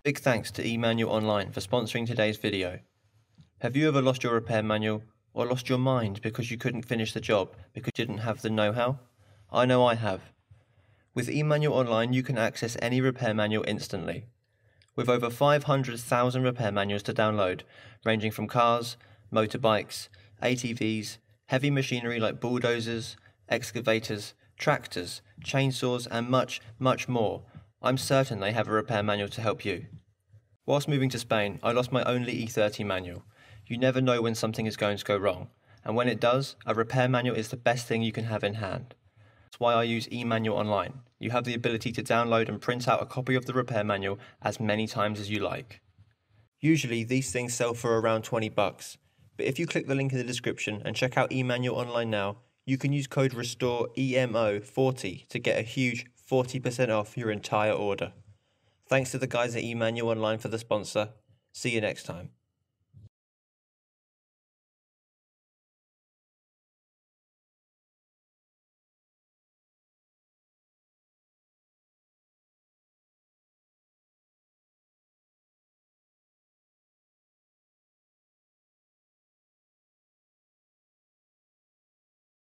Big thanks to eManual Online for sponsoring today's video. Have you ever lost your repair manual or lost your mind because you couldn't finish the job because you didn't have the know-how? I know I have. With eManual Online you can access any repair manual instantly. With over 500,000 repair manuals to download, ranging from cars, motorbikes, ATVs, heavy machinery like bulldozers, excavators, tractors, chainsaws and much, much more, I'm certain they have a repair manual to help you. Whilst moving to Spain, I lost my only E30 manual. You never know when something is going to go wrong, and when it does, a repair manual is the best thing you can have in hand. That's why I use eManual Online. You have the ability to download and print out a copy of the repair manual as many times as you like. Usually these things sell for around $20, but if you click the link in the description and check out eManual Online now, you can use code RESTOREEMO40 to get a huge 40% off your entire order. Thanks to the guys at eManual Online for the sponsor. See you next time.